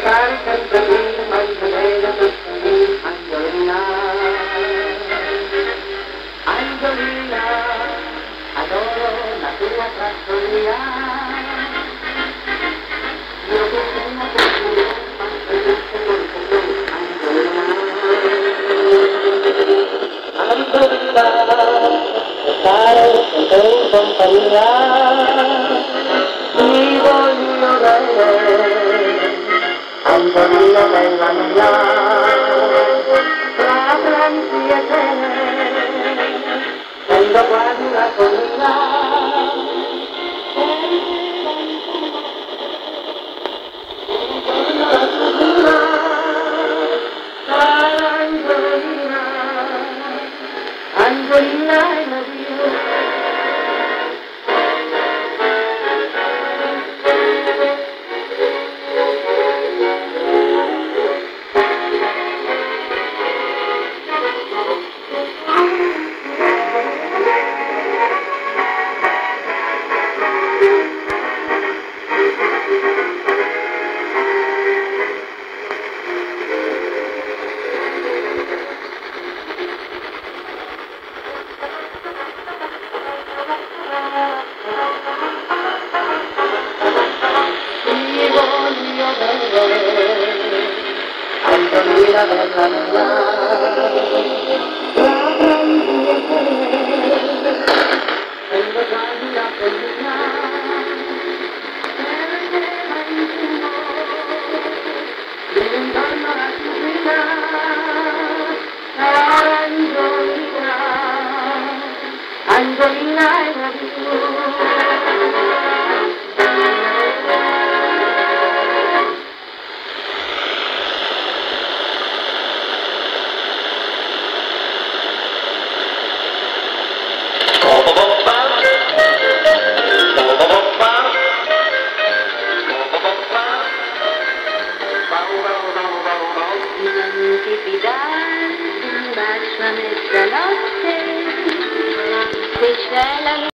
stare sempre qui, Angiolina, Angiolina, Angiolina, adoro la tua trattoria. Io che sono così, Angiolina, stare sempre in compagnia, ti voglio bene, Angiolina bella mia, tra pranzi e cene, prendo quasi la collina. Angiolina, I love you. Angiolina bella mia, tra pranzi e cene, prendo quasi la collina, perdeva in fumo, intorno alla cucina, Angiolina, Angiolina I love you. Non ti fidare di un bacio a mezzanotte, se c'è la